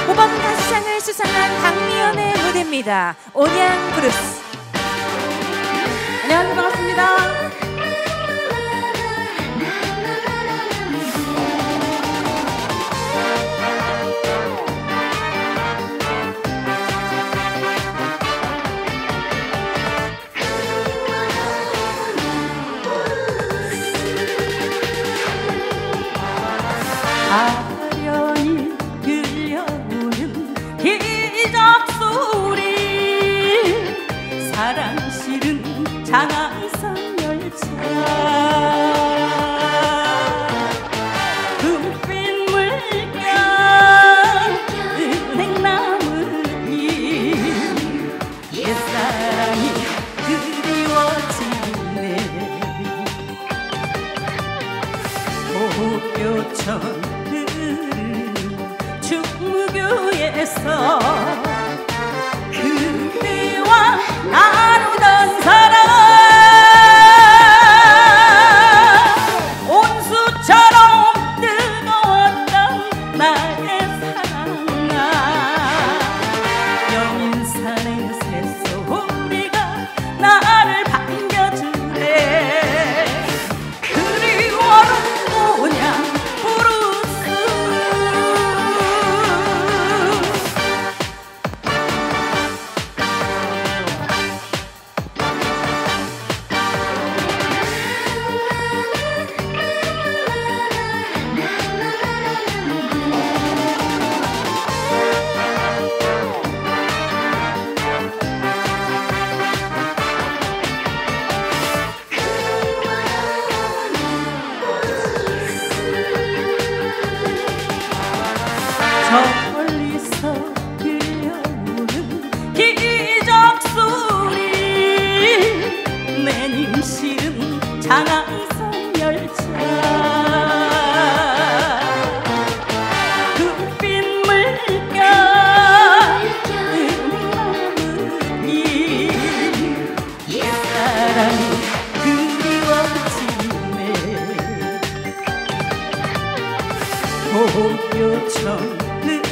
모범가수상을 수상한 강미연의 무대입니다. 온양 브루스. 안녕하세요. 반갑습니다. 아련히 들려오는 기적 소리 사랑 실은 장안산 열차 금빛 물결 은행나무잎 옛사랑이 그리워지네 도쿄천 충무교에서 그대와 나누던 사랑 온수처럼 뜨거웠던 나의 사랑아 영인산의 새소리가 나를 반겨주네 그리워는 뭐냐 저 멀리서 들려오는 기적 소리 내님 실은 장안산 열차 금빛 물결 은행나무잎 옛사랑이 그리워지네 도쿄천